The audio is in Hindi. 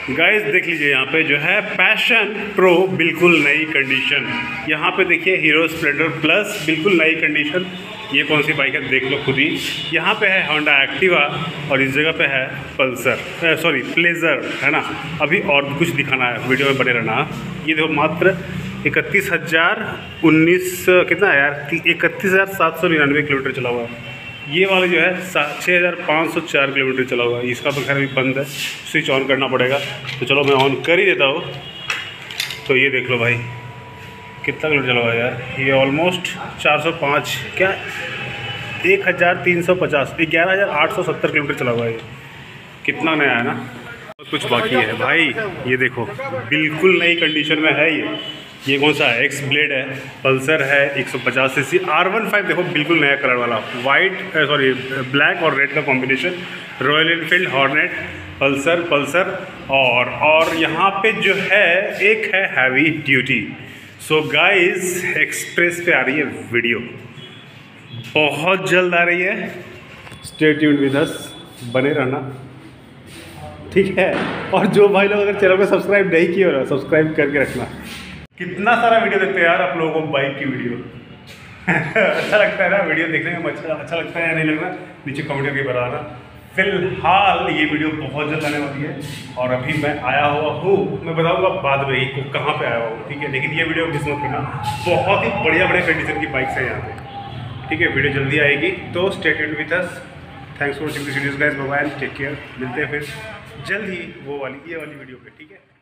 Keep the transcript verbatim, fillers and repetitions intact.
गाइस देख लीजिए यहाँ पे जो है पैशन प्रो बिल्कुल नई कंडीशन। यहाँ पे देखिए हीरो स्प्लेंडर प्लस बिल्कुल नई कंडीशन। ये कौन सी बाइक है देख लो खुद ही। यहाँ पे है होंडा एक्टिवा और इस जगह पे है पल्सर सॉरी प्लेजर है ना। अभी और कुछ दिखाना है, वीडियो में बने रहना। ये देखो मात्र इकतीस हज़ार उन्नीस कितना है यार, इकतीस हज़ार सात सौ निन्यानवे किलोमीटर चला हुआ है। ये वाला जो है छः हज़ार पाँच सौ चार किलोमीटर चला हुआ है। इसका तो खैर अभी बंद है, स्विच ऑन करना पड़ेगा। तो चलो मैं ऑन कर ही देता हूँ। तो ये देख लो भाई कितना किलोमीटर चला हुआ है यार। ये ऑलमोस्ट चार सौ पाँच क्या एक हज़ार तीन सौ पचास ग्यारह हज़ार आठ सौ सत्तर किलोमीटर चला हुआ है। ये कितना नया है ना, बहुत कुछ बाकी है भाई। ये देखो बिल्कुल नई कंडीशन में है ये। ये कौन सा है, एक्स ब्लेड है, पल्सर है एक सौ पचास C C R one five. देखो बिल्कुल नया कलर वाला, वाइट सॉरी ब्लैक और रेड का combination. Royal Enfield Hornet Pulsar Pulsar और और यहाँ पे जो है एक है heavy duty. So guys express पे आ रही है वीडियो, बहुत जल्द आ रही है। स्टे ट्यून्ड विद अस, बने रहना ठीक है। और जो भाई लोग अगर चैनल को सब्सक्राइब नहीं किए हो ना, सब्सक्राइब करके रखना। कितना सारा वीडियो देखते हैं यार आप लोगों को बाइक की वीडियो अच्छा लगता है ना वीडियो देखने में? अच्छा अच्छा लगता है या नहीं लगना, नीचे कमेंट करके बताना। फिलहाल ये वीडियो बहुत जल्द आने वाली है और अभी मैं आया हुआ हूँ, मैं बताऊँगा बाद में ही कहाँ पे आया हुआ हूँ, ठीक है। लेकिन ये वीडियो मिस मत करना, बहुत ही बढ़िया बढ़िया कंडीशन की बाइक्स है यहाँ पे, ठीक है। वीडियो जल्दी आएगी तो stay tuned with us. Thanks for watching this videos guys, bye bye, take care. मिलते हैं फिर जल्द ही वो वाली ये वाली वीडियो पे, ठीक है।